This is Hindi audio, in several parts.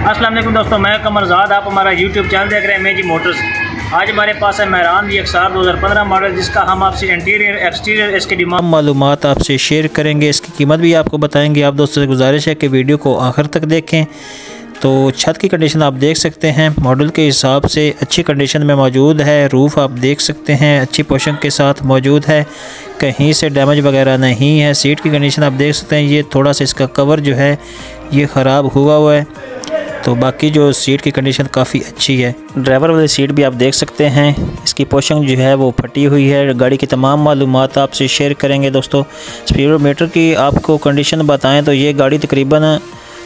अस्सलाम वालेकुम दोस्तों, मैं कमरजाद, आप हमारा यूट्यूब चैनल देख रहे हैं मेजी मोटर्स। आज हमारे पास है मेहरान VXR 2015 मॉडल, जिसका हम आपसे इंटीरियर एक्सटीरियर इसके डिमांड मालूमात आपसे शेयर करेंगे। इसकी कीमत भी आपको बताएंगे। आप दोस्तों से गुजारिश है कि वीडियो को आखिर तक देखें। तो छत की कंडीशन आप देख सकते हैं, मॉडल के हिसाब से अच्छी कंडीशन में मौजूद है। रूफ़ आप देख सकते हैं अच्छी पोर्शन के साथ मौजूद है, कहीं से डैमेज वगैरह नहीं है। सीट की कंडीशन आप देख सकते हैं, ये थोड़ा सा इसका कवर जो है ये ख़राब हुआ है, तो बाकी जो सीट की कंडीशन काफ़ी अच्छी है। ड्राइवर वाली सीट भी आप देख सकते हैं, इसकी पोर्शन जो है वो फटी हुई है। गाड़ी की तमाम मालूमात आपसे शेयर करेंगे दोस्तों। स्पीडोमीटर की आपको कंडीशन बताएं तो ये गाड़ी तकरीबन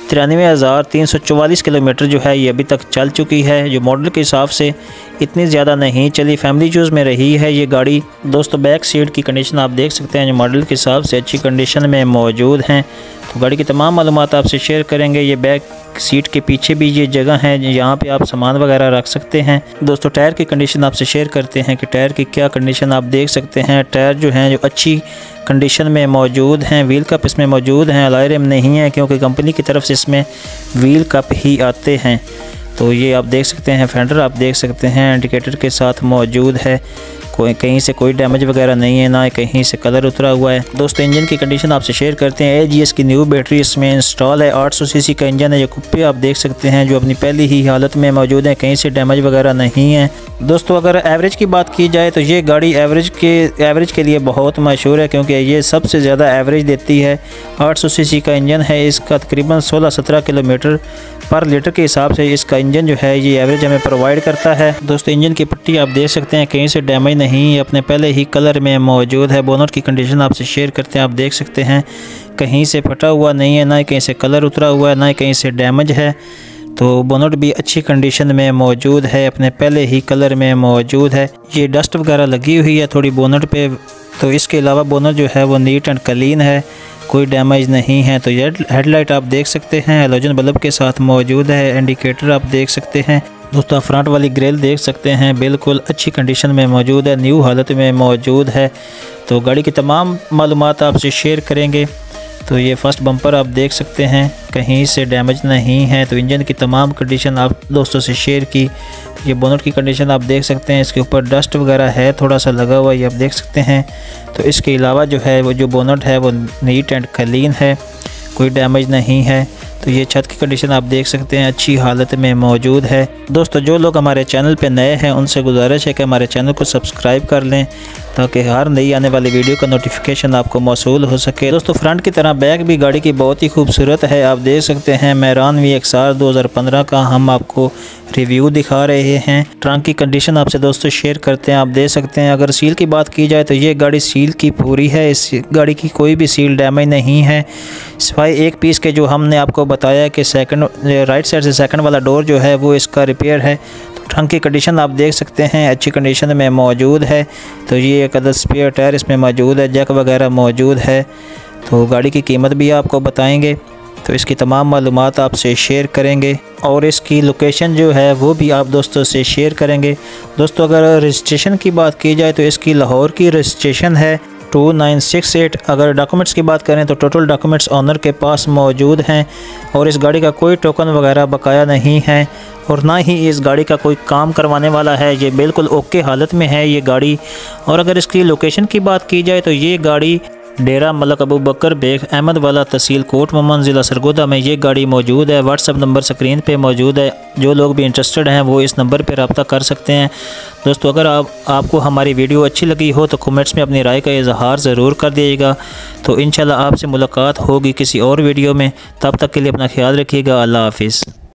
93,344 किलोमीटर जो है ये अभी तक चल चुकी है, जो मॉडल के हिसाब से इतनी ज़्यादा नहीं चली, फैमिली यूज़ में रही है ये गाड़ी। दोस्तों बैक सीट की कंडीशन आप देख सकते हैं, जो मॉडल के हिसाब से अच्छी कंडीशन में मौजूद हैं। तो गाड़ी की तमाम मालूमात आपसे शेयर करेंगे। ये बैक सीट के पीछे भी ये जगह है, यहाँ पे आप सामान वगैरह रख सकते हैं। दोस्तों टायर की कंडीशन आपसे शेयर करते हैं कि टायर की क्या कंडीशन आप देख सकते हैं। टायर जो हैं जो अच्छी कंडीशन में मौजूद हैं। व्हील कप इसमें मौजूद हैं, अलॉय रिम नहीं है क्योंकि कंपनी की तरफ से इसमें व्हील कप ही आते हैं। तो ये आप देख सकते हैं, फेंडर आप देख सकते हैं इंडिकेटर के साथ मौजूद है। कहीं से कोई डैमेज वगैरह नहीं है, ना कहीं से कलर उतरा हुआ है। दोस्तों इंजन की कंडीशन आपसे शेयर करते हैं। AGS की न्यू बैटरी इसमें इंस्टॉल है। 800 सीसी का इंजन है। ये कुप्पे आप देख सकते हैं जो अपनी पहली ही हालत में मौजूद है, कहीं से डैमेज वगैरह नहीं है। दोस्तों अगर एवरेज की बात की जाए तो ये गाड़ी एवरेज के लिए बहुत मशहूर है, क्योंकि ये सबसे ज़्यादा एवरेज देती है। 800 सीसी का इंजन है, इसका तकरीबन 16-17 किलोमीटर पर लीटर के हिसाब से इसका इंजन जो है ये एवरेज हमें प्रोवाइड करता है। दोस्तों इंजन की पट्टी आप देख सकते हैं, कहीं से डैमेज नहीं, अपने पहले ही कलर में मौजूद है। बोनट की कंडीशन आपसे शेयर करते हैं, आप देख सकते हैं कहीं से फटा हुआ नहीं है, ना कहीं से कलर उतरा हुआ है, ना कहीं से डैमेज है। तो बोनट भी अच्छी कंडीशन में मौजूद है, अपने पहले ही कलर में मौजूद है। ये डस्ट वगैरह लगी हुई है थोड़ी बोनट पे, तो इसके अलावा बोनट जो है वो नीट एंड क्लीन है, कोई डैमेज नहीं है। तो ये हेडलाइट आप देख सकते हैं हैलोजन बल्ब के साथ मौजूद है। इंडिकेटर आप देख सकते हैं। दोस्तों फ्रंट वाली ग्रिल देख सकते हैं, बिल्कुल अच्छी कंडीशन में मौजूद है, न्यू हालत में मौजूद है। तो गाड़ी की तमाम मालूमात आपसे शेयर करेंगे। तो ये फर्स्ट बम्पर आप देख सकते हैं, कहीं से डैमेज नहीं है। तो इंजन की तमाम कंडीशन आप दोस्तों से शेयर की। ये बोनट की कंडीशन आप देख सकते हैं, इसके ऊपर डस्ट वगैरह है थोड़ा सा लगा हुआ, ये आप देख सकते हैं। तो इसके अलावा जो है वो जो बोनट है वो नीट एंड क्लीन है, कोई डैमेज नहीं है। तो ये छत की कंडीशन आप देख सकते हैं अच्छी हालत में मौजूद है। दोस्तों जो लोग हमारे चैनल पे नए हैं उनसे गुजारिश है कि हमारे चैनल को सब्सक्राइब कर लें, ताकि हर नई आने वाली वीडियो का नोटिफिकेशन आपको मौसूल हो सके। दोस्तों फ्रंट की तरह बैक भी गाड़ी की बहुत ही खूबसूरत है, आप देख सकते हैं। मेहरान VXR 2015 का हम आपको रिव्यू दिखा रहे हैं। ट्रंक की कंडीशन आपसे दोस्तों शेयर करते हैं, आप देख सकते हैं। अगर सील की बात की जाए तो ये गाड़ी सील की पूरी है, इस गाड़ी की कोई भी सील डैमेज नहीं है, सिवाय एक पीस के जो हमने आपको बताया कि राइट साइड से सेकंड वाला डोर जो है वो इसका रिपेयर है। तो ट्रंक की कंडीशन आप देख सकते हैं अच्छी कंडीशन में मौजूद है। तो ये एक अदर स्पेयर टायर इसमें मौजूद है, जैक वगैरह मौजूद है। तो गाड़ी की कीमत भी आपको बताएंगे, तो इसकी तमाम मालूमात आपसे शेयर करेंगे और इसकी लोकेशन जो है वो भी आप दोस्तों से शेयर करेंगे। दोस्तों अगर रजिस्ट्रेशन की बात की जाए तो इसकी लाहौर की रजिस्ट्रेशन है 2968। अगर डॉक्यूमेंट्स की बात करें तो टोटल डॉक्यूमेंट्स ऑनर के पास मौजूद हैं और इस गाड़ी का कोई टोकन वगैरह बकाया नहीं है और ना ही इस गाड़ी का कोई काम करवाने वाला है। ये बिल्कुल ओके हालत में है ये गाड़ी। और अगर इसकी लोकेशन की बात की जाए तो ये गाड़ी डेरा मलक अबू बकर बेग अहमद वाला, तहसील कोट मोहम्मद, ज़िला सरगोदा में ये गाड़ी मौजूद है। व्हाट्सअप नंबर स्क्रीन पे मौजूद है, जो लोग भी इंटरेस्टेड हैं वो इस नंबर पे रब्ता कर सकते हैं। दोस्तों अगर आपको हमारी वीडियो अच्छी लगी हो तो कमेंट्स में अपनी राय का इजहार ज़रूर कर दीजिएगा। तो इंशाल्लाह आपसे मुलाकात होगी किसी और वीडियो में, तब तक के लिए अपना ख्याल रखिएगा। अल्लाह हाफिज़।